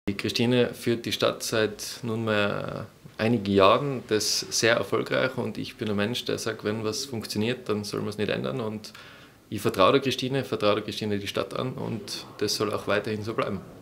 Die Christine führt die Stadt seit nunmehr einigen Jahren, das sehr erfolgreich, und ich bin ein Mensch, der sagt, wenn was funktioniert, dann soll man es nicht ändern, und ich vertraue der Christine die Stadt an, und das soll auch weiterhin so bleiben.